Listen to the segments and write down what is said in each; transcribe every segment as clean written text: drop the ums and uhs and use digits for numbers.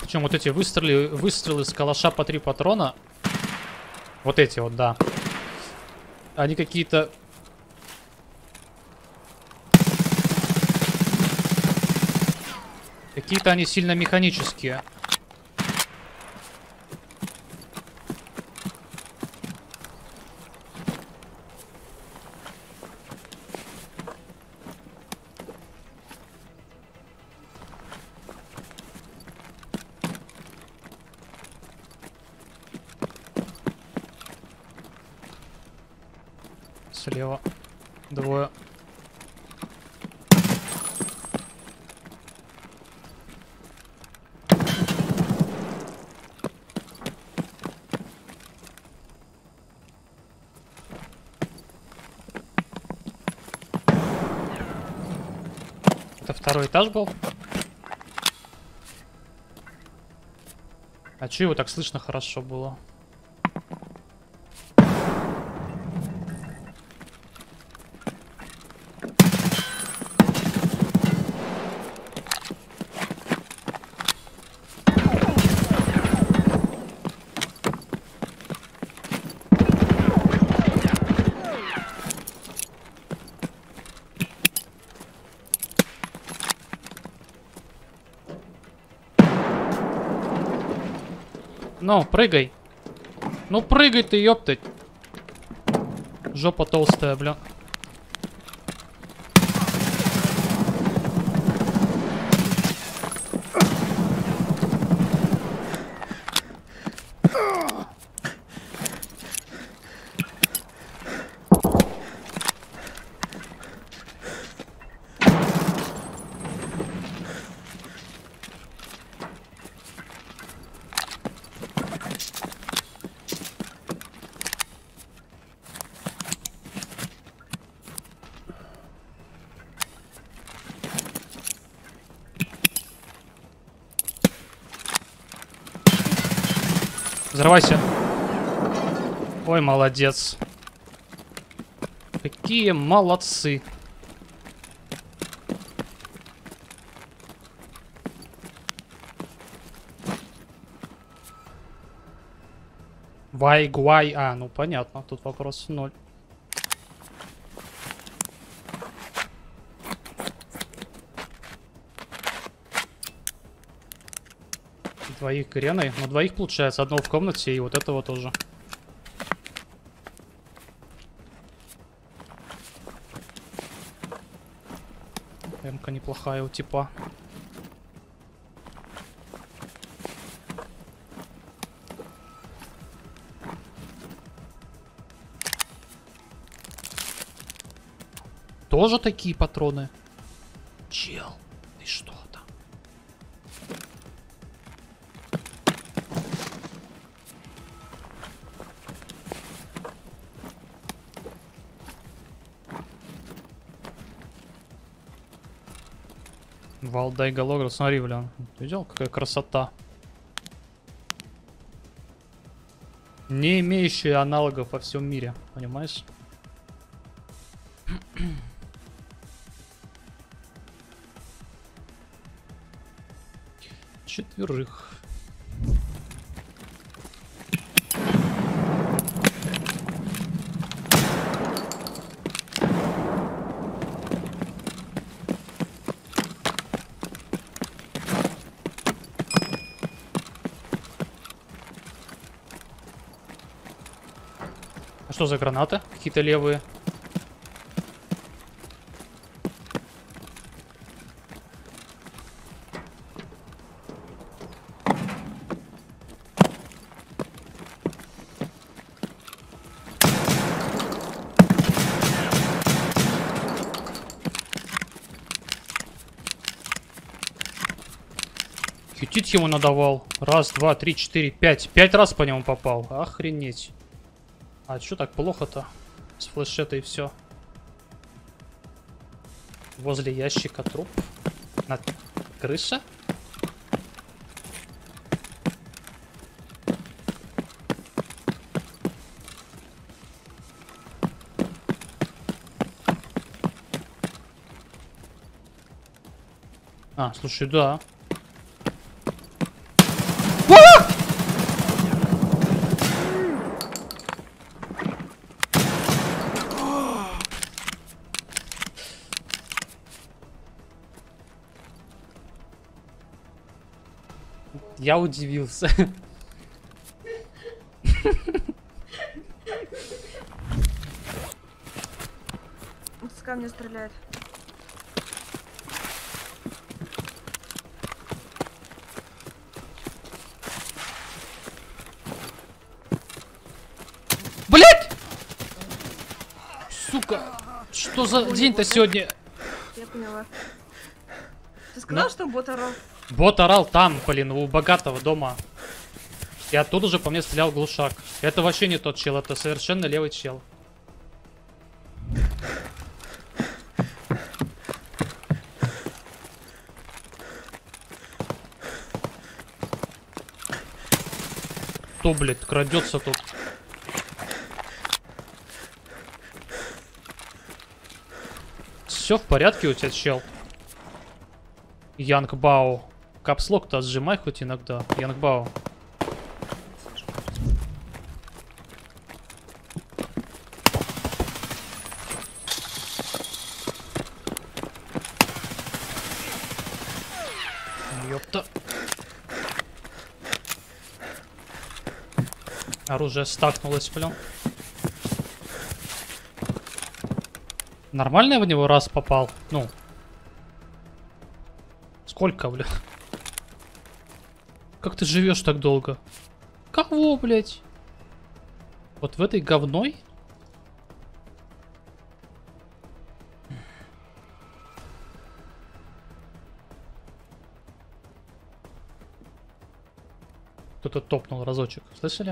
Причем вот эти выстрелы с калаша по 3 патрона. Вот эти вот, да. Они какие-то... Какие-то они сильно механические. Слева двое. Это второй этаж был. А че его так слышно хорошо было? Ну, прыгай. Ну, прыгай ты, ёптать. Жопа толстая, бля. Взрывайся. Ой, молодец. Какие молодцы. Вай-гуай. А, ну понятно. Тут вопрос 0. Двоих греной. Ну, двоих получается. Одного в комнате и вот этого тоже. М-ка неплохая у типа. Тоже такие патроны? Чел, ты что там? Валдай Гологров, смотри, бля. Ты видел, какая красота? Не имеющая аналогов во всем мире, понимаешь? Четверых. А что за гранаты? Какие-то левые. Кютить ему надавал. Раз, два, три, четыре, пять. 5 раз по нему попал. Охренеть. А чё так плохо-то? С флешетой все. Возле ящика труп. На крыше? А, слушай, да. Я удивился. С камня стреляет. Блять! Сука! Что за день-то сегодня? Я поняла. Ты сказал, Ну. что бот орал? Бот орал там, блин, у богатого дома. И оттуда же по мне стрелял глушак. Это вообще не тот чел, это совершенно левый чел. Кто, блядь, крадется тут? Все в порядке у тебя, чел? Янгбао. Капслок-то сжимай хоть иногда. Янгбао. Ёпта. Оружие стакнулось, блин. Нормально я в него раз попал? Ну. Сколько, бля? Как ты живешь так долго? Кого, блядь? Вот в этой говной? Кто-то топнул разочек. Слышали?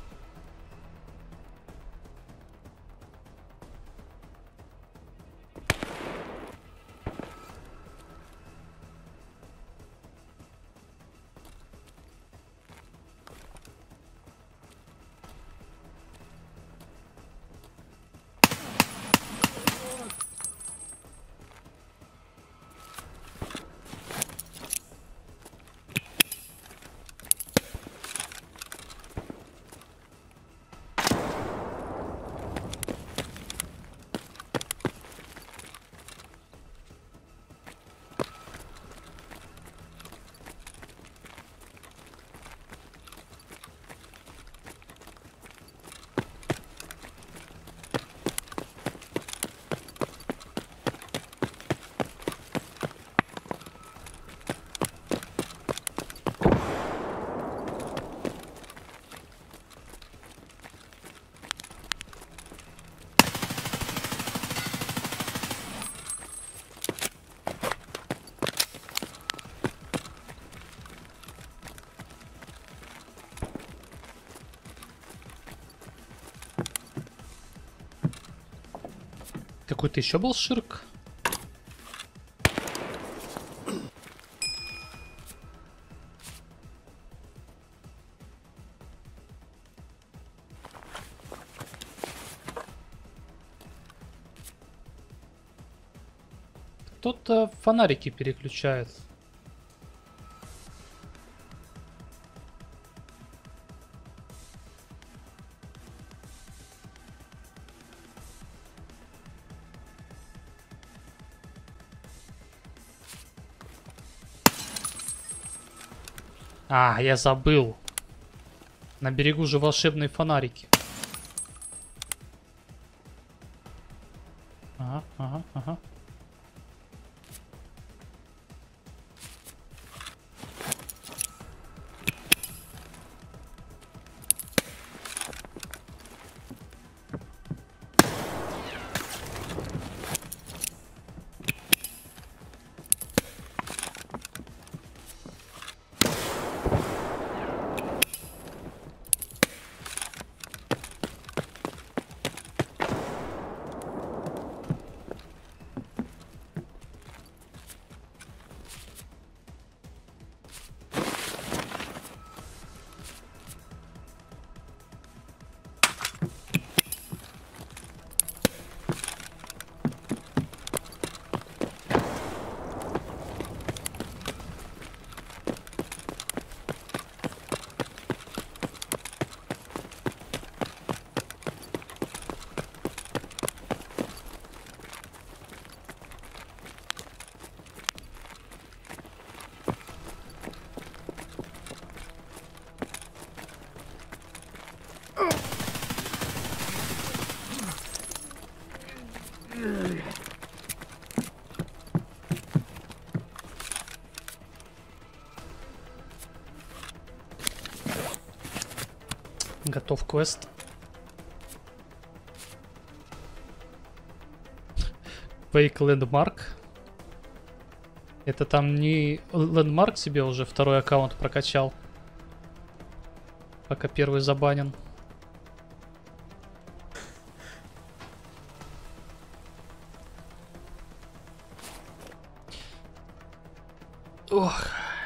Какой-то еще был ширк? Кто-то фонарики переключает. А, я забыл. На берегу же волшебные фонарики. Ага, ага, ага. Готов квест. Fake Landmark. Это там не Landmark себе уже второй аккаунт прокачал. Пока первый забанен. Ох.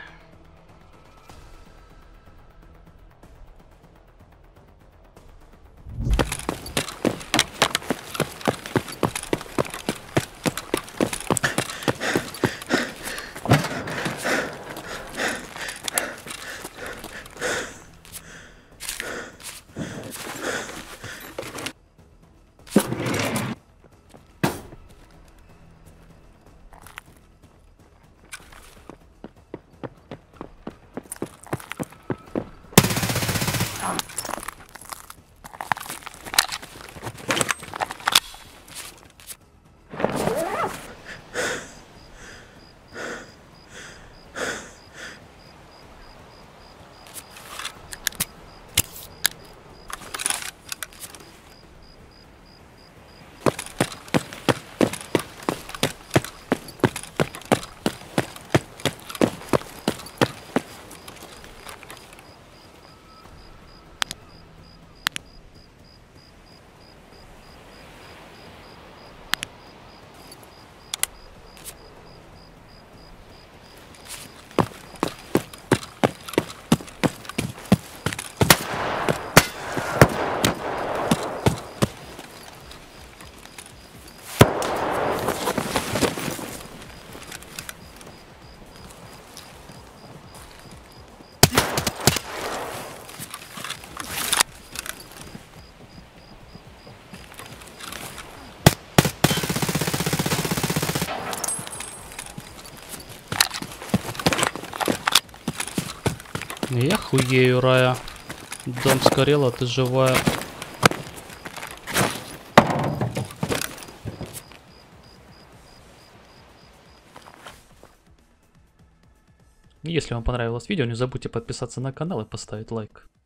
Я хуею, Рая. Дом сгорел, а ты живая. Если вам понравилось видео, не забудьте подписаться на канал и поставить лайк.